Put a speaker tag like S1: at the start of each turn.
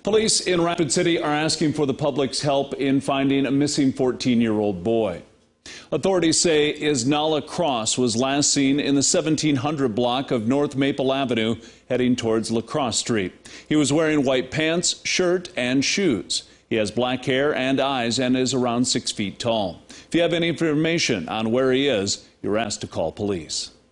S1: Police in Rapid City are asking for the public's help in finding a missing 14-year-old boy. Authorities say Isnala Cross was last seen in the 1700 block of North Maple Avenue heading towards Lacrosse Street. He was wearing white pants, shirt, and shoes. He has black hair and eyes and is around 6 feet tall. If you have any information on where he is, you're asked to call police.